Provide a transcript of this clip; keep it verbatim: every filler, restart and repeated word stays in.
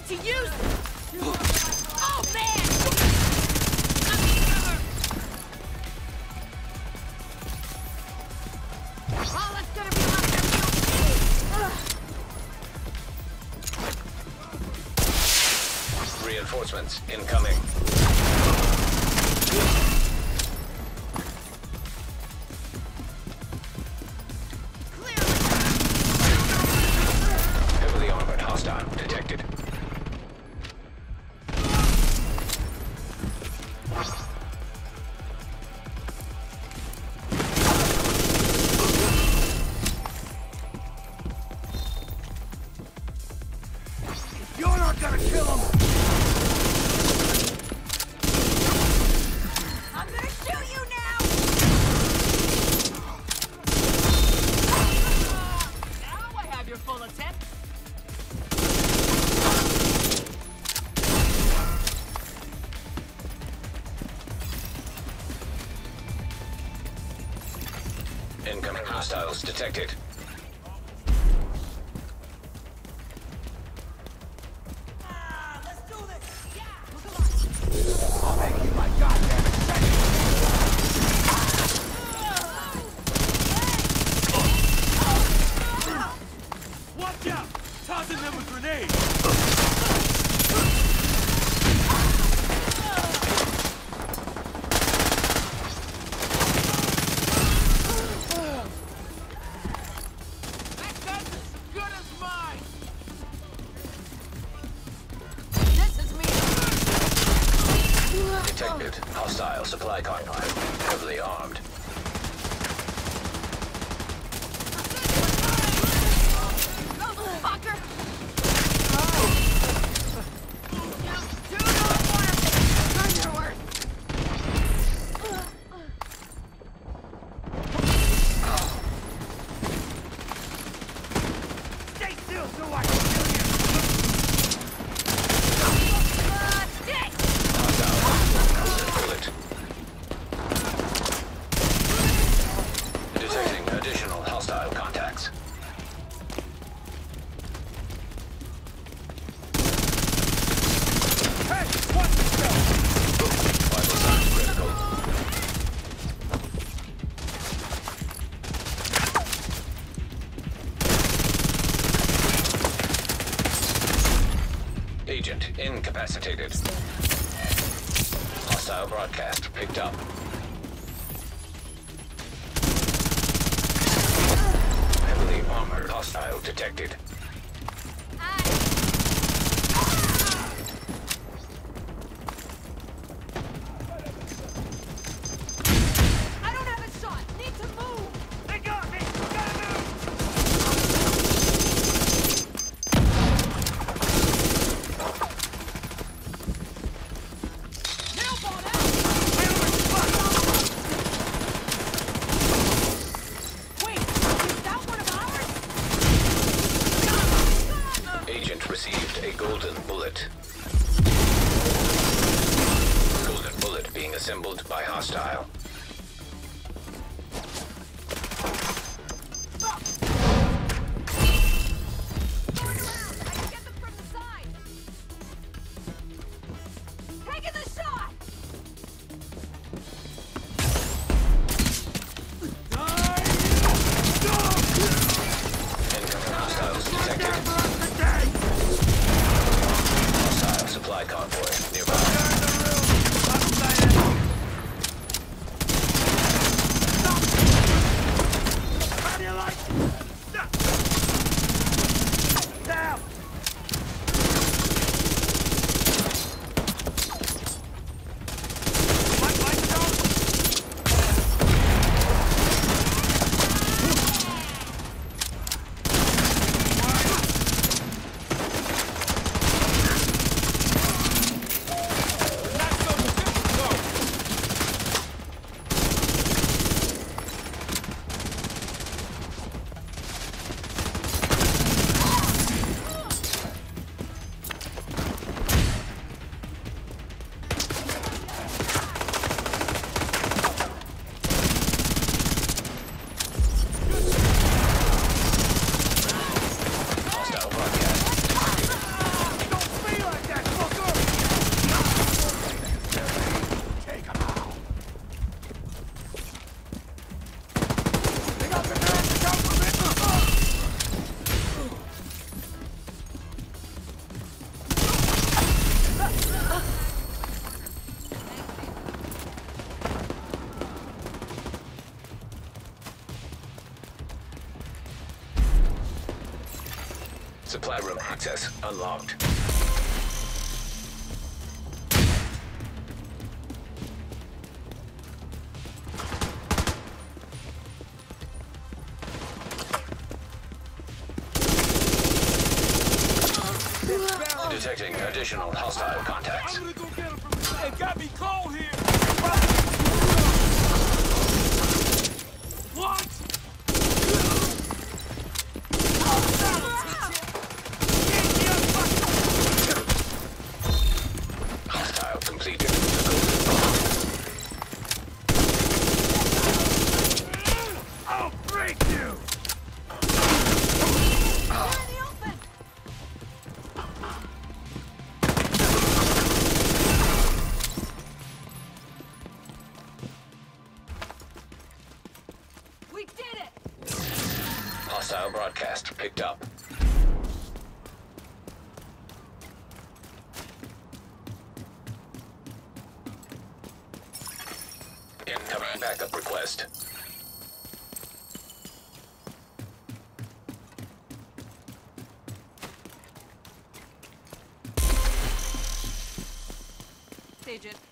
to use it! Oh, man! Oh, that's gonna be like a Reinforcements incoming. Heavily armored hostile detected. You're not gonna kill him! I'm gonna shoot you now! Now I have your full attention. Incoming hostiles detected. I'll make you my goddamn exception! Watch out! Tossing them a grenade! That gun's as good as mine! This is me! Detected. Hostile supply convoy. Heavily armed. Go, fucker! You do not want to earn your worth! Stay still so I can kill you! Uh, dick! Hostile. Bullet. Detecting additional hostile contacts. Hey! Watch yourself! Vital signs critical. Agent incapacitated. Hostile broadcast picked up. Heavily armored hostile detected. I don't have a shot! Need to move! They got me! Gotta move! Nail bomb out! Wait, is that one of ours? Agent received a golden bullet. Golden bullet being assembled by hostile. Going around! I can get them from the side! Taking the shot! Incoming hostiles detected. Hostile supply convoy nearby. Supply room access unlocked. Detecting additional hostile contacts. I'm gonna go get him from the side. It got me cold here. What? Hostile completed. I'll break you. We did it! Hostile broadcast picked up. Incoming backup request. Agent.